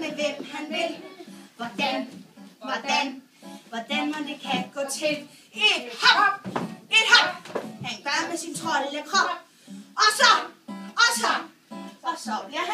med hvem han vil. Hvordan man det kan gå til. Et hop, han gør med sin troldekrop. Og så bliver